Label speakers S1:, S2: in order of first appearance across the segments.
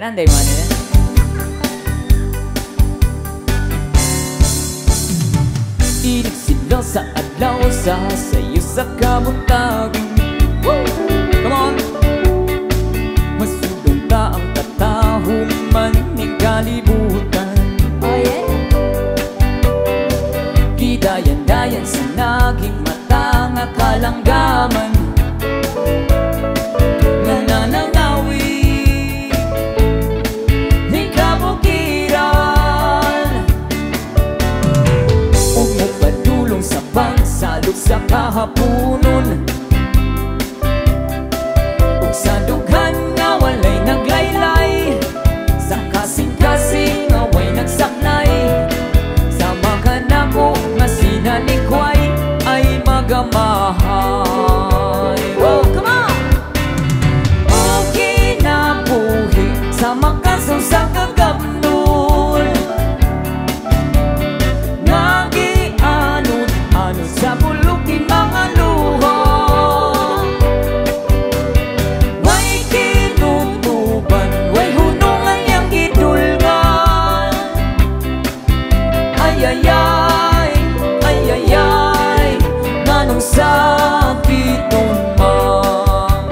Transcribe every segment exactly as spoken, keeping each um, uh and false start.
S1: Grande man eh. Inig sila sa adlaw sa sayo sa kabuntagon. Come on! Masudong ta ang katahuman ni kalibutan.
S2: Oh yeah?
S1: Gidayan-dayan sa naging mata nga kalanggaman. Nananangawi ni kabukiran. Ug magpadulong sa pagsalot sa kahapunon. Ug sa dughan nga walay naglaylay, sa kasing-kasing nga way nagsaknay. Sama ka na ko nga sinalikway ay magamahay. Wow, come on! Okay na buhi sa makasaw sa kagabnol, nagianod-anod sa buluki mga luha. Way kinutuban, way hunungan yang gidulgan. Ay-ay-ay, ay-ay-ay, nanong sakit nung mang.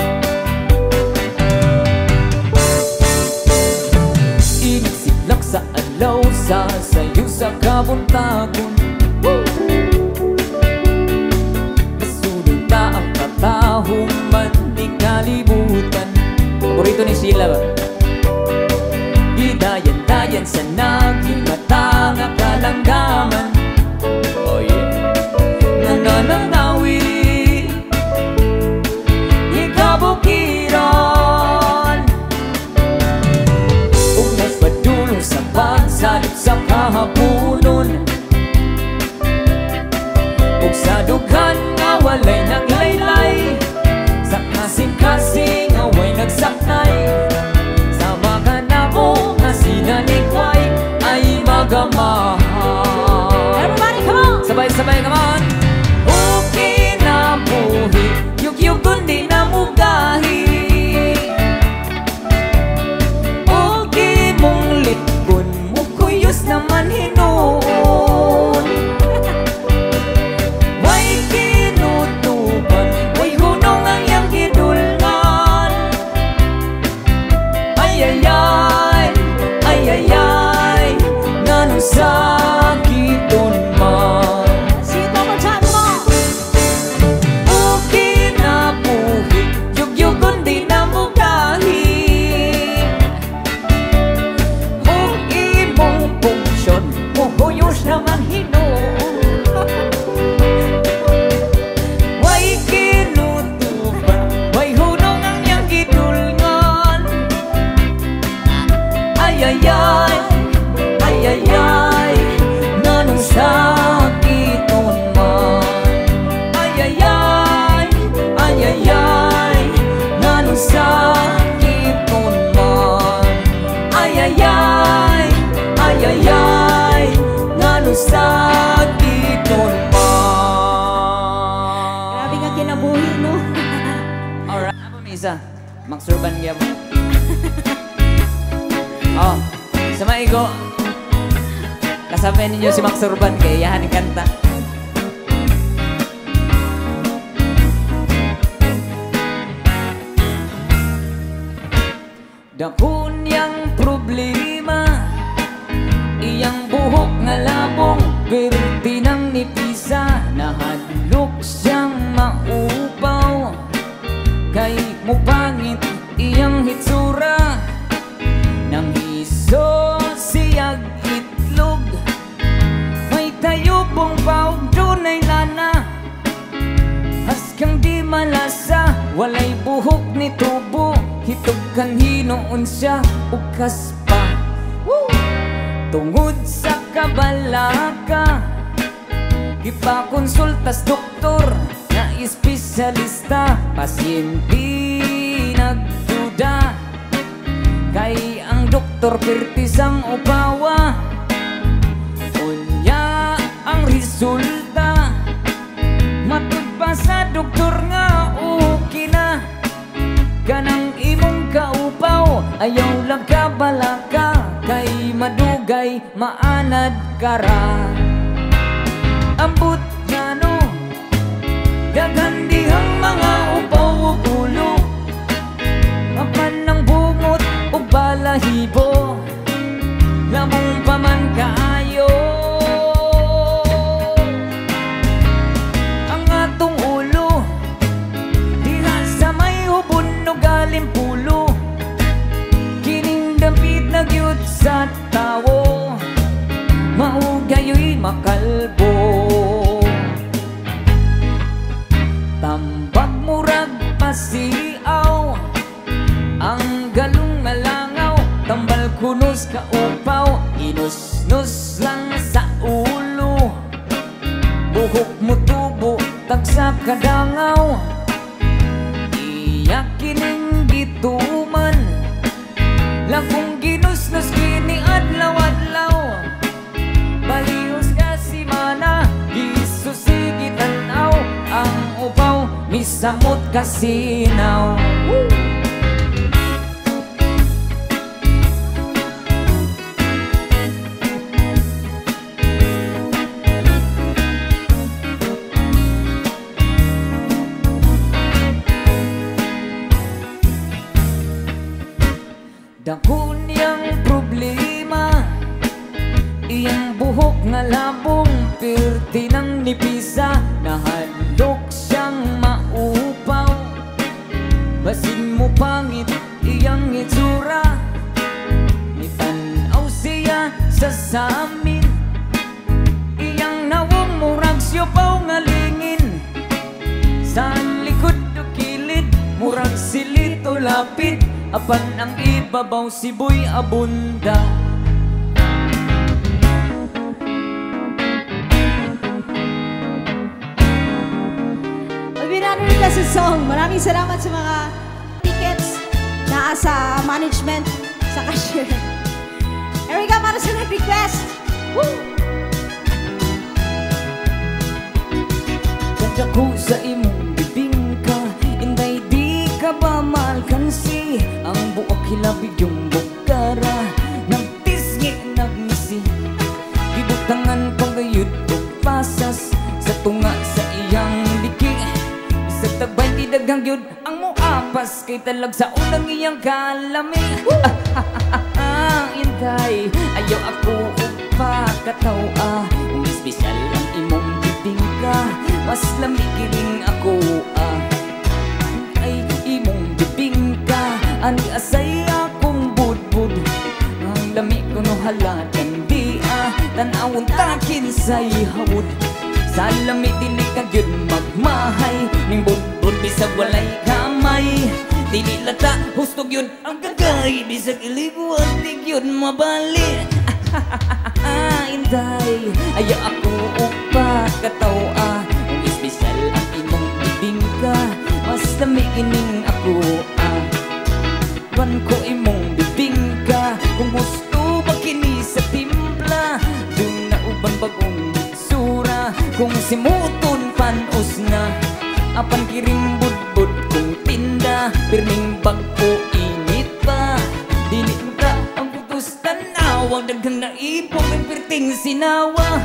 S1: Inisiklak sa adlaw sa sayo sa kabuntagon. Masudong ta ang katahuman ni kalibutan. Paborito ni Sheila ba? Gidayan-dayan sa naging mata nga kalanggaman. Oh yeah. Nananangawi ni kabukiran. Ug nagpadulong sa pagsalot sa kahapunon. Ug sa dughan nga walay naglaylay, sa kasing-kasing nga way nagsaknay. Sama ka na ko nga sinalikway ay magamahay.
S2: Everybody come on!
S1: Sabay-sabay, come on! Okay na buhi, yug-yug kundi na mugahi. Okay mong likon, mukuyos naman hinoon. Way kinutuban, way hunong ang iyang gidulngan. Ay-ay-ay, ay-ay-ay, nanong sakiton man.
S2: See it one more time, come on!
S1: Okay na buhi, yug-yug kundi na mugahi. Okay mong funksyon, mukuyos naman hinoon. Way kinutuban, way hunong ang iyang gidulngan. Ay-ay-ay, ay-ay-ay, nanong sakiton man. Ay-ay-ay, ay-ay-ay, nanong sakiton man. Ay-ay-ay, ay-ay-ay, nanong sakiton man.
S2: Grabe nga kinabuhi, no?
S1: Alright, apa misa? Magsurban niya mo. Oh, sama igo. Kasabay ninyo si Max Urban kay yahan yung kanta. Dakon yang problema, iyang buhok nga labong, perti ng nipisa, nahadlok siyang maupaw. Kay mupangit iyang hitsura, nang hiso siyag itlog. May tayubong paog dunay lana, haskang di malasa, walay buhok ni tubo. Hitog kan hinoon siya ukas pa. Woo! Tungod sa kabalaka, ipakonsultas doktor na espesyalista. Pasyente nagduda, kay ang doktor pertisang upawa. Unya ang resulta, matud pa sa doktor nga okay na. Kanang imong kaupaw, ayaw lang ka balaka, kay madugay maanad kara. Ambot nga no, daghan dihang mga upaw ug ulo, mapan ng bungot o balahibo, lamong pa man kaayo. Ang atong ulo diha sa may hubon no galing pulo, kining dapit na gyud sa tawo, maugayoy makalbo. Tambak murag pasiaw, ang galong nga langaw, tambal kunos ka upaw, inus-nus lang sa ulo, buhok mo tubo tagsa kadangaw, iyak kining gituman, lagong ginus-nus kini adlaw-adlaw, balihos ka si mana, gisusigitanaw, ang upaw misamot kasinaw. Woo! Dako niyang problema, iyang buhok nga labong, pirti ng nipisa, nahadlok siyang maupaw, basin mo pangit iyang itsura, nitanaw siya sa samin, iyang nawong murag siyopaw nga lingin, sa likod o kilid murag silit o lapid, apan ang ibabaw siboy abunda.
S2: Albinano rin kasi song. Maraming salamat sa mga tickets na sa management, sa cashier. Erika, para sa nag-request. Woo!
S1: Kaya ko sa imong bibingka, inday di ka ba malkansi, ang buok hilabig yung bukara, nagtisngi nagmisi, gibutangan pagayod o pasas, sa tunga sa iyang liki, sa tagbay di daghang yun ang muapas, kay talag sa unang iyang kalami. Intay, ayaw ako upa katawa, kung espesyal ang imong bibingka, mas lamikiling ako ah. Ay imong bibingka, ani asay akong budbud, ang lami ko no halatan di ah, tanawon takin say hawod, sa lami dili ka gyud magmahay, ning budbud bisag walay kamay, dili lata hustog yun ang gagay, bisag ilibuan di gyud mabali. Inday, ayaw ako upa katawa, kung espesyal ang imong bibingka, mas lamikining ako ah. Wan ko imong bibingka, kung gusto ba kini sa timpla, dun na uban bagong sura, kung simuton panos na, apan kiring budbud kung tinda, pirning bagko init pa, dili ka ang putus tanaw, daghang naipong ang pirting sinawa.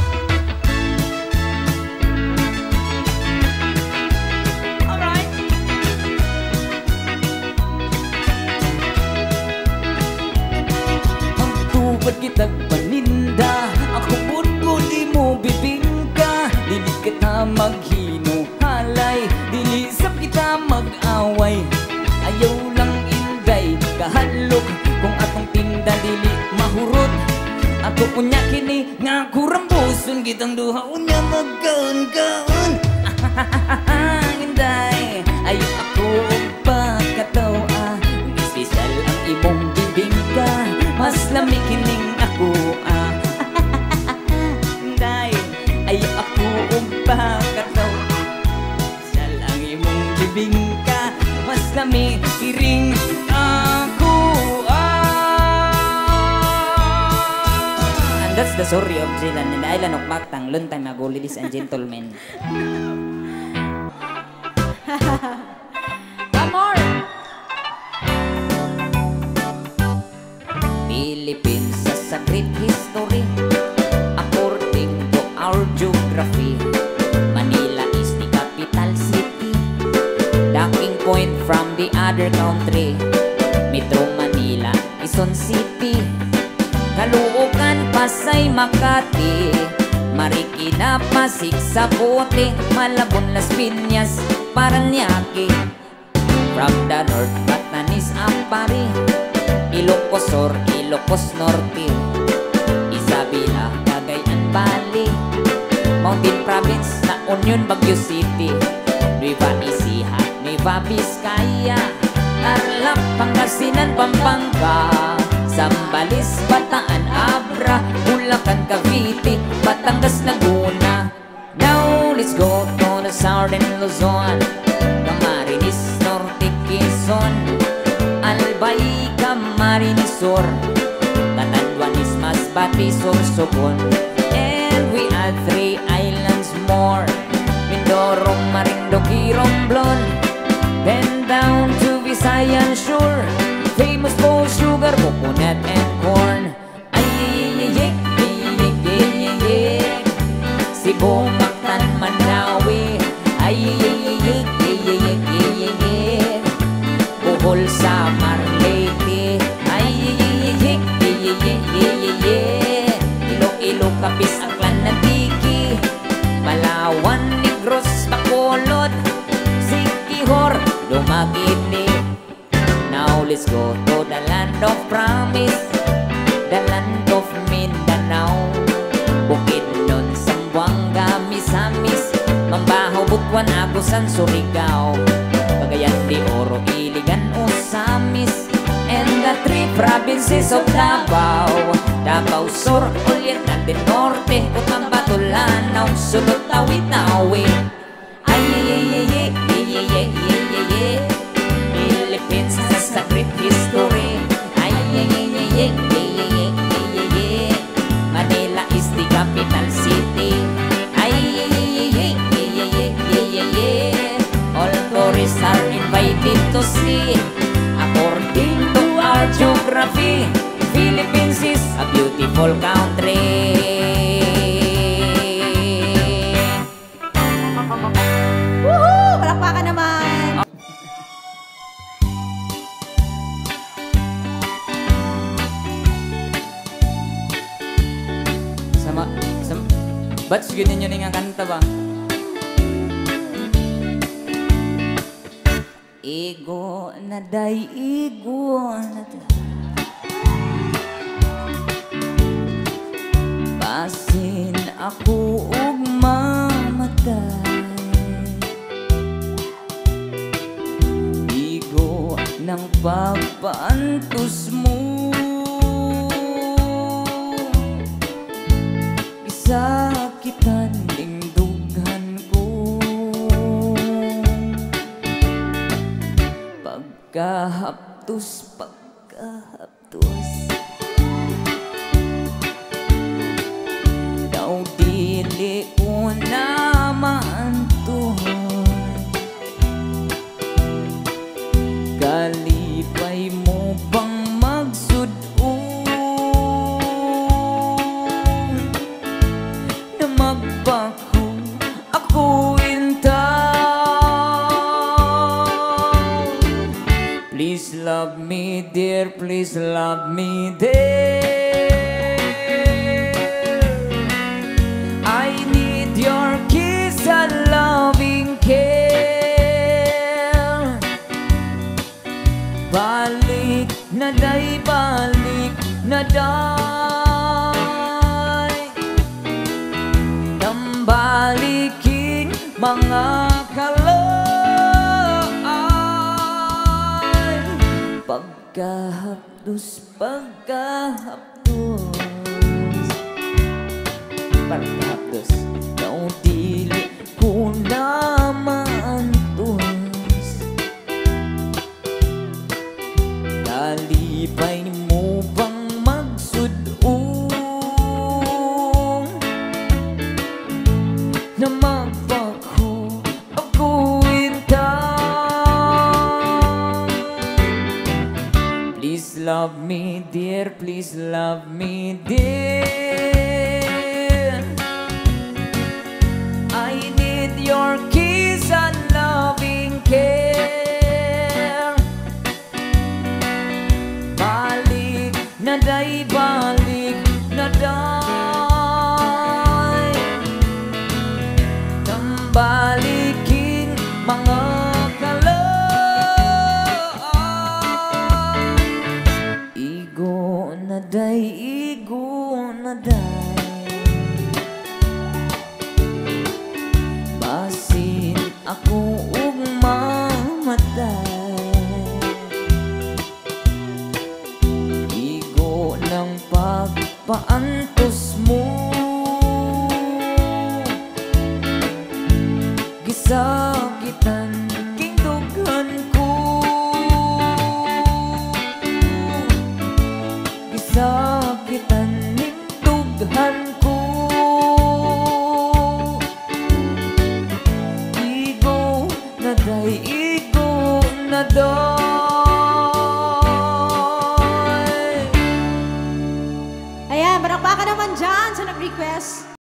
S1: Kitag paninda, ako budbud imo bibingka, dili kita maghinuhalay, dili sab kita mag-away, ayaw lang inday kahadlok, kung atong tinda dili mahurot, ako unya kini nga kurambuson, kitang duha unya magkaon-kaon. Inday, ayaw ako pa katawa, espesyal ang imong bibingka, mas lamikining ako ah. Day, ayaw ako umpa kataw, sa lang imong bibingka, mas lamikiring ako ah. And that's the story of Zilan and the Island of Mactang. Long time ago, ladies and gentlemen.
S2: One more.
S1: Philippines sa great history. According to our geography, Manila is the capital city. Docking point from the other country, Metro Manila, Quezon City, Caloocan, Pasay, Makati, Marikina, Pasig, Sabote, Malabon, Las Piñas, Paranaque. From the north, Batanes, Ampari, Ilocos Sur, Ilocos Norte, Isabela, Cagayan Valley, Mountain Province na Union, Baguio City, Nueva Ecija, Nueva Vizcaya, Tarlac, Pangasinan, Pampanga, Zambales, Bataan, Abra, Bulacan, Cavite, Batangas, Laguna. Now let's go to the southern Luzon, Camarines Norte, Quezon, Albay, Camarines Sur, Catanduanes, Masbate, Sorsogon. And we add three islands more, Mindoro, Marinduque, Romblon. Then down to Visayan Shore, famous for sugar, coconut and corn. Ay, ay, ay, ay, ay, ay, ay, Cebu, Mactan, Manawi. Ay, ay, ay, ay, ay, ay, ay, ay, Bohol, Samar, Leyte. Ay, ay, ay, ay, ay, ay, ay, ay, Iloilo, Capiz, Aklan, Nandiki, Palawan, Negros, Bacolod, Siquijor, Dumaguete. Now let's go to the land of promise, the land of Mindanao, Bukidnon, Zamboanga, Misamis, Mambaho, Butuan, Agusan, Surigao, Cagayan de Oro, Iligan, Osamis, and the three provinces of Davao, Davao Sur, Ulitan del Norte, Cotabato, Lanao, Sunod, Tawi-Tawi. Ay, ay, ay, ay, ay, ay, ay, ay, ay, ay, Philippines has a great history. Ay, ay, ay, ay, ay, ay, ay, ay, ay, ay, Manila is the capital city. Ay, ay, ay, ay, ay, ay, ay, ay, ay, ay, all tourists are invited to see. According to our geography, Philippines is a beautiful country.
S2: Woohoo! Palakpakan naman!
S1: Sama, sama, ba't sige ninyo nga kanta ba? Igo na day, igo na day, basin ako ug mamatay. Igo ng pagpaantos mo, isakitan ning dughan ko. Pagkahaptos, pagkahaptos, daw dili ko na maantuhan. Kalipay mo bang magsudon na magpako ako intaw? Please love me dear, please love me dear, I need your kiss and loving care. Balik na day, balik na day, tambaliking mga kalay. Pagkahapdos, pagkahapdos, pagkahapdos, daw dili ko na maantos. Kalipay mo bang magsudong na magpako ako intaw? Please love me dear, dear, please love me, dear. I need your kiss and loving care. Balik na day, balik na day. Tambaliking mga kalaan. Igo na day, igo na day. Basin ako ug mamatay. Igo ng pagpaantos mo. Gisakitan king dughan ko. Gisakitan ning dughan ko. Igo na day, igo na day.
S2: Ayan, barang ka naman dyan sa nag-request.